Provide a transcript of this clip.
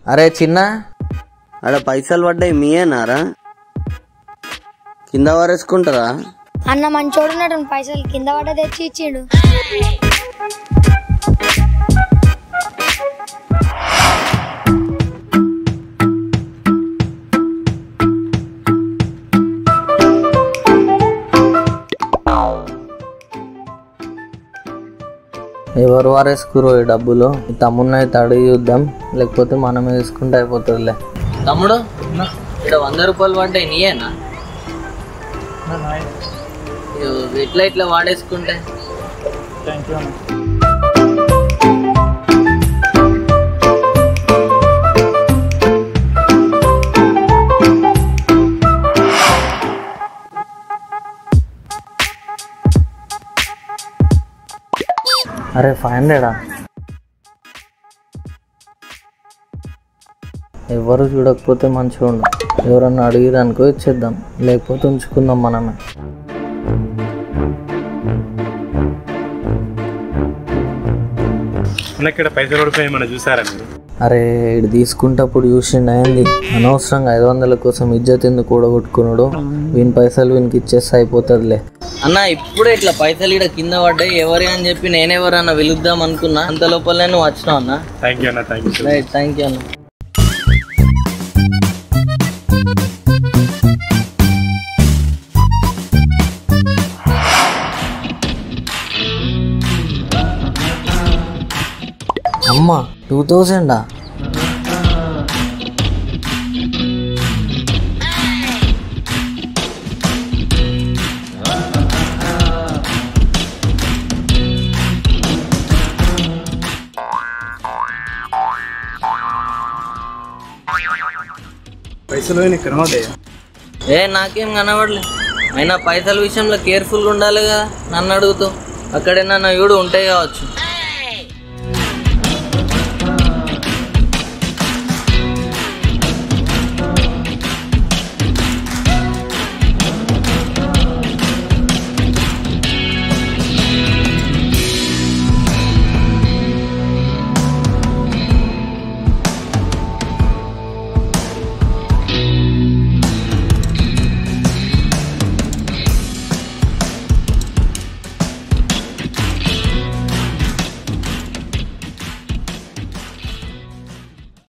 అరే చిన్న, ఆడ పైసలు పడ్డాయి మీయేనారా? కింద వారేసుకుంటారా? అన్న మంచోడున్నాడు, పైసలు కింద పడ్డ తెచ్చి ఇచ్చిండు. ఎవరు వారేసుకురో ఈ డబ్బులు? ఈ తమ్ముడిని అయితే అడిగి చూద్దాం, లేకపోతే మనమే తీసుకుంటే అయిపోతుందిలే. తమ్ముడు, ఇక్కడ 100 రూపాయలు పడ్డాయి, నీయేనా? ఇట్లా ఇట్లా వాడేసుకుంటే అరే 500 ఎవరు చూడకపోతే మంచిగా ఉండు. ఎవరన్నా అడిగిరనుకో ఇచ్చేద్దాం, లేకపోతే ఉంచుకుందాం మనమే. ఇక్కడ పైసలు పడిపోయి మనం చూసారా మీరు? అరే ఇటు తీసుకుంటప్పుడు చూసిండు అయింది, అనవసరంగా 500 కోసం ఇజ్జత్ ఎందుకు కూడగొట్టుకున్నాడు. వీని పైసలు వీనికి ఇచ్చేస్తే అయిపోతుందిలే. అన్న ఇప్పుడే ఇట్లా పైసలు ఇక్కడ కింద పడ్డాయి, ఎవరి అని చెప్పి నేనెవరన్నా వెలుద్దాం అనుకున్నా, అంత లోపలనే నువ్వు వచ్చినావు అన్న. థ్యాంక్ యూ అన్న. రైట్, థ్యాంక్ యూ అన్న. అమ్మా 2000 పైసలు కనబడ్డాయి? నాకేం కనబడలే. అయినా పైసల విషయంలో కేర్ఫుల్గా ఉండాలి కదా, నన్ను అడుగుతూ. అక్కడేనా చూడు ఉంటాయి కావచ్చు.